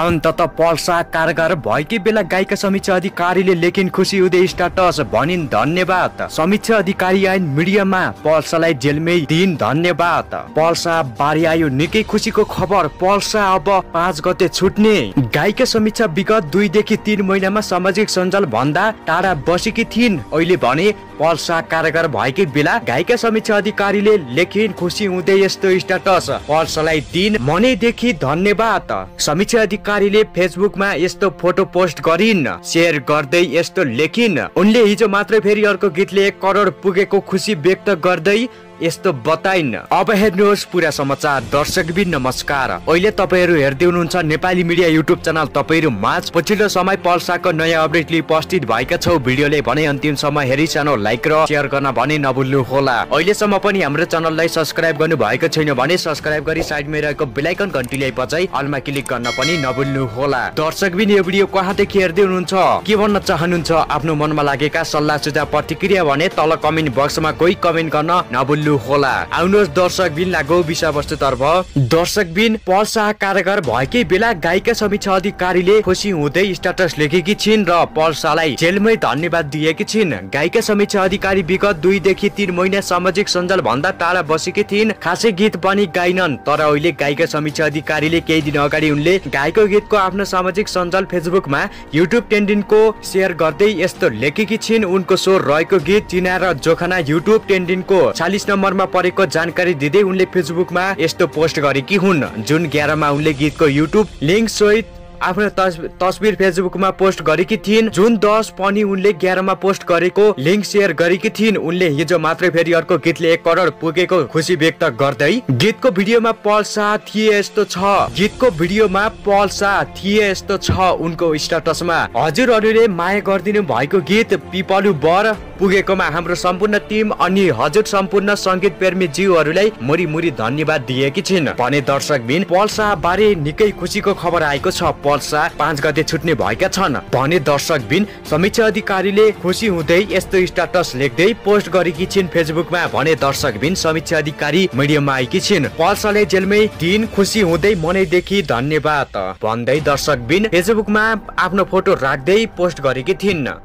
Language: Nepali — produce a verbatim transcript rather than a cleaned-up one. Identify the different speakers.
Speaker 1: अन्तत पल्सा कारगर भएकै बेला गायिका समीक्षा अधिकारीले लेखिन खुसी हुँदै स्टाटस भनिन् धन्यवाद। समीक्षा अधिकारी आइन मिडियामा पल्सालाई जेलमै दिन धन्यवाद। पल्सा बारी आयो निकै खुसीको खबर। पल्सा अब पाँच गते छुट्ने। गायिका समीक्षा विगत दुईदेखि तीन महिनामा सामाजिक सञ्जाल भन्दा टाढा बसेकी थिइन्। अहिले भने पल्सा कारगर भएकै बेला गायिका समीक्षा अधिकारीले लेखिन खुसी हुँदै यस्तो स्ट्याटस। पल्सालाई दिन मनैदेखि धन्यवाद। समीक्षा अधिकारीले फेसबुकमा यस्तो फोटो पोस्ट गरिन्। शेयर गर्दै यस्तो लेखिन्। उनले हिजो मात्रै फेरि अर्को गीतले एक करोड पुगेको खुसी व्यक्त गर्दै यस्तो बताइन्। अब हेर्नुहोस् पुरा समाचार। दर्शकबिन नमस्कार। अहिले तपाईहरु हेर्दै हुनुहुन्छ नेपाली मिडिया युट्युब च्यानल। तपाईहरु माझ पछिल्लो समय पल्साको नयाँ अपडेट लिई उपस्थित भएका छौ। भिडियोले भने अन्तिमसम्म हेरी च्यानल लाइक र शेयर गर्न भने नभुल्नु होला। अहिलेसम्म पनि हाम्रो च्यानललाई सब्स्क्राइब गर्नु भएको छैन भने सब्स्क्राइब गरी साइडमा रहेको बेल आइकन घण्टीलाई बजाई अलमा क्लिक गर्न पनि नभुल्नु होला। दर्शकबिन यो भिडियो कहाँदेखि हेर्दै हुनुहुन्छ, के भन्न चाहनुहुन्छ, आफ्नो मनमा लागेका सल्लाह सुझाव प्रतिक्रिया भने तल कमेन्ट बक्समा कोही कमेन्ट गर्न नभुल्नु होला। आउनुहोस् दर्शकबिन लागौ विषयवस्तु तर्फ। दर्शकबिन पल्सा कारगर भएकै बेला गायिका समीक्षा अधिकारीले खुसी हुँदै स्ट्याटस लेखेकी छिन् र पल्सालाई जेलमै धन्यवाद दिएकी छिन्। गायिका समीक्षा अधिकारी विगत दुईदेखि तीन महिना सामाजिक सञ्जाल भन्दा टाढा बसेकी थिइन्। खासै गीत पनि गाइनन्। तर अहिले गायिका समीक्षा अधिकारीले केही दिन अगाडि उनले गाएको गीतको आफ्नो सामाजिक सञ्जाल फेसबुकमा युट्युब ट्रेन्डिङको शेयर गर्दै यस्तो लेखेकी छिन्। उनको स्वर रहेको गीत चिना र जोखाना युट्युब ट्रेन्डिङको चालीस नम्बरमा परेको जानकारी दिँदै उनले फेसबुकमा यस्तो पोस्ट गरेकी हुन्। जुन एघारमा उनले गीतको युट्युब लिङ्क सहित आफ्नो तस्बिर फेसबुकमा पोस्ट गरेकी थिइन्। जुन दस पनि उनले एघारमा पोस्ट गरेको लिङ्क शेयर गरेकी थिइन्। उनले हिजो मात्रै फेरि अर्को गीतले एक करोड पुगेको खुसी व्यक्त गर्दै गीतको भिडियोमा पल्सा थिए यस्तो छ गीतको भिडियोमा पल्सा थिए यस्तो छ उनको स्ट्याटसमा। हजुरहरूले माया गरिदिनु भएको गीत पिपलु बर पुगेकोमा हाम्रो सम्पूर्ण टिम अनि हजुर सम्पूर्ण संगीत प्रेमी जीवहरूलाई मुरी मुरी धन्यवाद दिएकी छिन् भने दर्शकबिन पल्सा बारे निकै खुसीको खबर आएको छ। पल्सा पाँच गते छुट्ने भएका छन् भने दर्शकबिन समीक्षा अधिकारीले खुसी हुँदै यस्तो स्ट्याटस लेख्दै पोस्ट गरेकी छिन् फेसबुकमा भने दर्शकबिन समीक्षा अधिकारी मिडियामा आएकी छिन्। पल्साले जेलमै दिन खुसी हुँदै मनैदेखि धन्यवाद भन्दै दर्शकबिन फेसबुकमा आफ्नो फोटो राख्दै पोस्ट गरेकी थिइन्।